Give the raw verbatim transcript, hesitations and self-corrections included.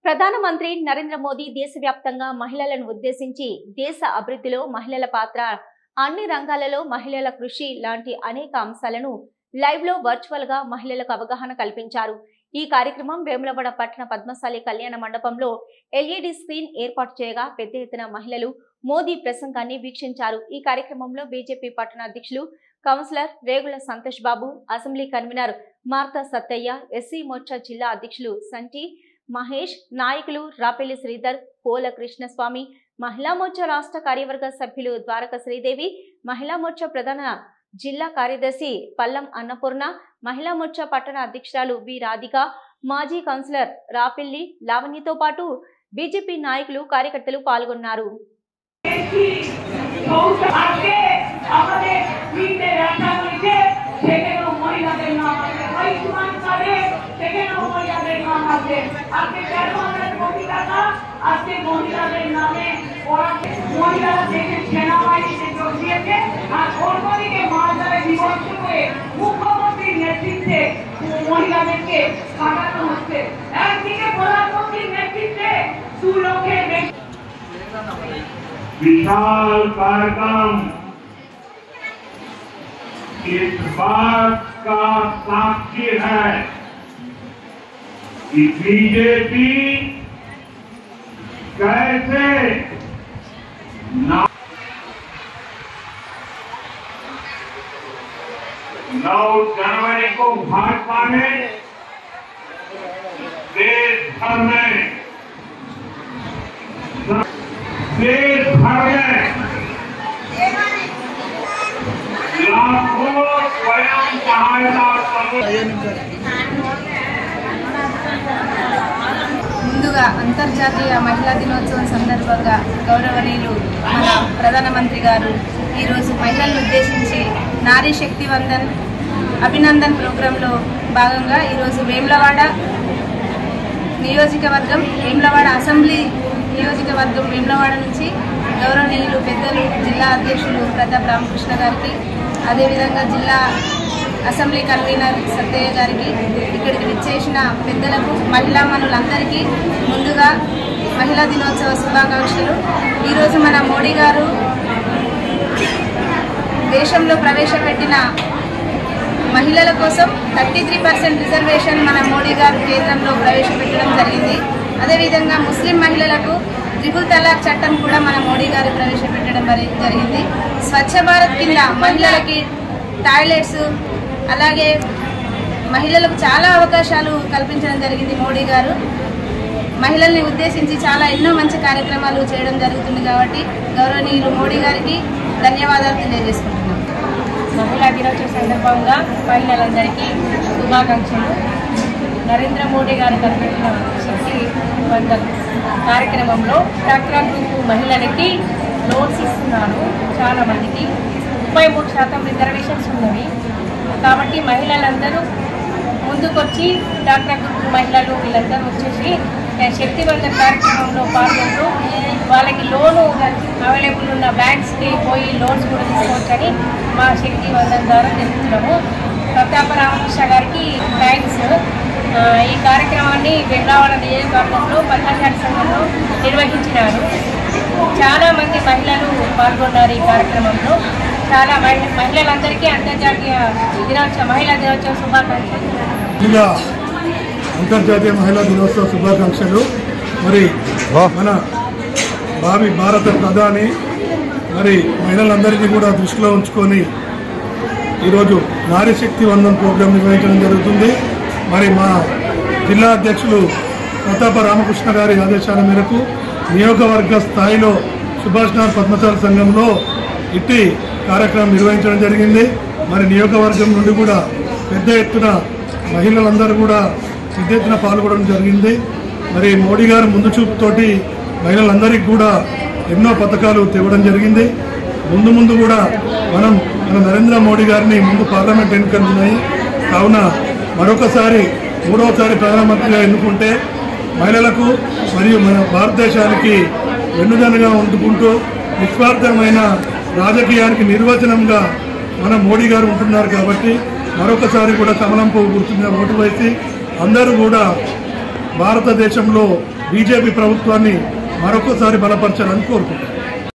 ప్రధానమంత్రి నరేంద్ర మోదీ దేశవ్యాప్తంగా మహిళలను ఉద్దేశించి దేశ అభివృద్ధిలో మహిళల పాత్ర, అన్ని రంగాలలో మహిళల కృషి లాంటి అనేక అంశాలను లైవ్ లో వర్చువల్ గా మహిళలకు అవగాహన కల్పించారు. ఈ కార్యక్రమం వేములవాడ పట్టణ పద్మశాలి కళ్యాణ మండపంలో ఎల్ఈడి స్క్రీన్ ఏర్పాటు చేయగా పెద్ద ఎత్తున మహిళలు మోదీ ప్రసంగాన్ని వీక్షించారు. ఈ కార్యక్రమంలో బీజేపీ పట్టణ అధ్యక్షులు councillor Regula Santosh Babu, assembly convener Martha Sattaiah, SC Morcha జిల్లా అధ్యక్షులు సంటి మహేష్, నాయకులు రాపెల్లి శ్రీధర్, పోల కృష్ణస్వామి, మహిళా మోర్చా రాష్ట్ర కార్యవర్గ సభ్యులు ద్వారక శ్రీదేవి, మహిళా మోర్చా ప్రధాన జిల్లా కార్యదర్శి పల్లం అన్నపూర్ణ, మహిళా మోర్చా పట్టణ అధ్యక్షురాలు బి రాధిక, మాజీ కౌన్సిలర్ రాపెల్లి లావణ్యతో పాటు బీజేపీ నాయకులు, కార్యకర్తలు పాల్గొన్నారు. মুখ্যমন্ত্রীর নেতৃত্বে মহিলাদেরকে খাটানো হচ্ছে, একদিকে প্রধানমন্ত্রীর নেতৃত্বে দু লক্ষের विशाल कार्यक्रम इस बात का साक्षी है कि बीजेपी कैसे नौ जनवरी को भाजपा ने देश भर में देश भर में लाखों स्वयं सहायता ముందుగా అంతర్జాతీయ మహిళా దినోత్సవం సందర్భంగా గౌరవనీయులు మన ప్రధానమంత్రి గారు ఈరోజు మహిళలను ఉద్దేశించి నారీ శక్తి వందన్ అభినందన్ ప్రోగ్రాంలో భాగంగా ఈరోజు వేములవాడ నియోజకవర్గం వేములవాడ అసెంబ్లీ నియోజకవర్గం వేములవాడ నుంచి గౌరవనీయులు పెద్దలు జిల్లా అధ్యక్షులు ప్రతాప్ రామకృష్ణ గారికి, అదేవిధంగా జిల్లా అసెంబ్లీ కన్వీనర్ సత్తయ్య గారికి, ఇక్కడికి విచ్చేసిన పెద్దలకు, మహిళా మనులందరికీ ముందుగా మహిళా దినోత్సవ శుభాకాంక్షలు. ఈరోజు మన మోడీ గారు దేశంలో ప్రవేశపెట్టిన మహిళల కోసం థర్టీ త్రీ పర్సెంట్ రిజర్వేషన్ మన మోడీ గారు కేంద్రంలో ప్రవేశపెట్టడం జరిగింది. అదేవిధంగా ముస్లిం మహిళలకు త్రిపుల్ తలాక్ చట్టం కూడా మన మోడీ గారు ప్రవేశపెట్టడం జరిగింది. స్వచ్ఛ భారత్ కింద మహిళలకి టాయిలెట్స్, అలాగే మహిళలకు చాలా అవకాశాలు కల్పించడం జరిగింది. మోడీ గారు మహిళల్ని ఉద్దేశించి చాలా ఎన్నో మంచి కార్యక్రమాలు చేయడం జరుగుతుంది. కాబట్టి గౌరవనీయులు మోడీ గారికి ధన్యవాదాలు తెలియజేసుకుంటున్నాం. మహిళా దినోత్సవం సందర్భంగా మహిళలందరికీ శుభాకాంక్షలు. నరేంద్ర మోడీ గారు కనిపెట్టిన శక్తి వందన్ కార్యక్రమంలో డాక్రా గ్రూప్ మహిళలకి లోన్స్ ఇస్తున్నారు. చాలా మందికి ముప్పై మూడు శాతం రిజర్వేషన్స్ ఉన్నవి. కాబట్టి మహిళలందరూ ముందుకొచ్చి డాక్రా గ్రూప్ మహిళలు వీళ్ళందరూ వచ్చేసి శక్తి వందన్ కార్యక్రమంలో పాల్గొంటూ వాళ్ళకి లోను అవైలబుల్ ఉన్న బ్యాంక్స్కి పోయి లోన్స్ కూడా తీసుకోవచ్చని మా శక్తి వందన్ ద్వారా తెలుపుతున్నాము. ప్రతాప రామకృష్ణ గారికి థ్యాంక్స్. ఈ కార్యక్రమాన్ని వేములవాడ నియోజకవర్గంలో పద్మశాలి సంఘంలో నిర్వహించినారు. చాలామంది మహిళలు పాల్గొన్నారు ఈ కార్యక్రమంలో. చాలా మహిళలందరికీ అంతర్జాతీయ దినోత్సవ మహిళా దినోత్సవ శుభాకాంక్షలు. అంతర్జాతీయ మహిళా దినోత్సవ శుభాకాంక్షలు. మరి మన భావి భారత ప్రధాని మరి మహిళలందరికీ కూడా దృష్టిలో ఉంచుకొని ఈరోజు నారీ శక్తి వందన్ ప్రోగ్రాం నిర్వహించడం జరుగుతుంది. మరి మా జిల్లా అధ్యక్షులు ప్రతాప రామకృష్ణ గారి ఆదేశాల మేరకు నియోజకవర్గ స్థాయిలో సుభాష్ నగర్ పద్మశాలి సంఘంలో ఇట్టి కార్యక్రమం నిర్వహించడం జరిగింది. మరి నియోజకవర్గం నుండి కూడా పెద్ద ఎత్తున మహిళలందరూ కూడా పెద్ద ఎత్తున పాల్గొనడం జరిగింది. మరి మోడీ గారు ముందు చూపుతోటి మహిళలందరికీ కూడా ఎన్నో పథకాలు తేవడం జరిగింది. ముందు ముందు కూడా మనం మన నరేంద్ర మోడీ గారిని ముందు పార్లమెంట్ ఎన్నికలు ఉన్నాయి కావున మరొకసారి మూడవసారి ప్రధానమంత్రిగా ఎన్నుకుంటే మహిళలకు మరియు మన భారతదేశానికి వెన్నుదన్నుగా ఉంటుకుంటూ నిస్వార్థమైన రాజకీయానికి నిర్వచనంగా మన మోడీ గారు ఉంటున్నారు. కాబట్టి మరొకసారి కూడా కమలం పువ్వు గుర్తుగా ఓటు వేసి అందరూ కూడా భారతదేశంలో బీజేపీ ప్రభుత్వాన్ని మరొకసారి బలపరచాలని కోరుకుంటున్నాను.